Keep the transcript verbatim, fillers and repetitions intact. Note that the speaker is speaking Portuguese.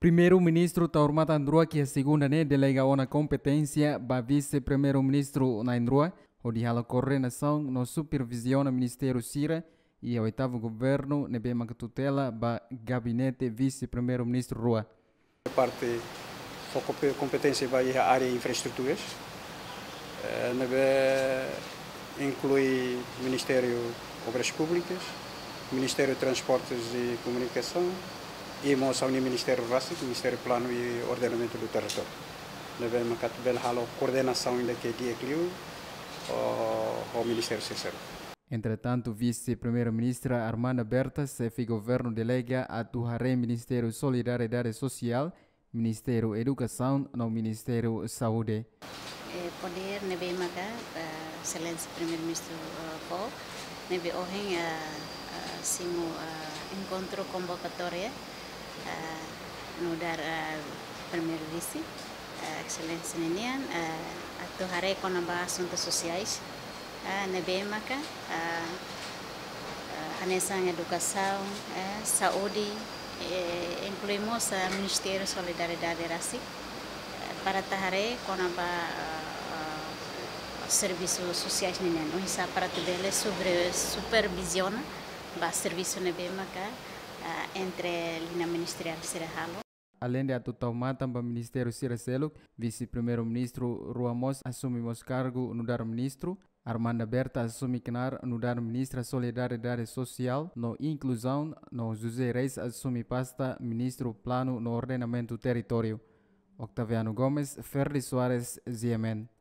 Primeiro-ministro Taurmat Andrua, que é a segunda né, delega uma competência para vice-primeiro-ministro na Andrua, onde ela coordenação no supervisiona Ministério Sira e o oitavo governo nebe uma tutela para gabinete vice-primeiro-ministro Rua. A parte foco competência vai a área de infraestruturas, nebe inclui Ministério Obras Públicas, Ministério de Transportes e Comunicação e moção do Ministério Rástico, Ministério Plano e Ordenamento do Território. Nebe uma catubel halo coordenação ainda que guia clio ao Ministério Cícero. Entretanto, vice-primeira-ministra Armanda Bertas, chefe governo delega a Tuharé Ministério Solidariedade Social, Ministério Educação no Ministério Saúde. Eh, poder nebe maka uh, excelência primeiro-ministro Paul uh, nebe ohen uh, uh, simo uh, encontro convocatória uh, no dar uh, primeiro vice uh, excelência nenian uh, atu hare konamba assuntos sociais uh, nebe maka uh, uh, anesang educação uh, saúde eh, incluímos uh, Ministério Solidariedade Rasik para tahare konamba serviços sociais nenen o hisa para tebele sobre supervisión ba serviço nebema ka entre linha ministerial Sirahalo. Além de atuar também o Ministério Siracelo, vice-primeiro-ministro Ruamos assumimos cargo no dar ministro, Armanda Berta assume canar no dar ministra Solidariedade Social, no inclusão, no José Reis assume pasta ministro Plano no ordenamento território. Octaviano Gomes, Ferri Soares, Z M N.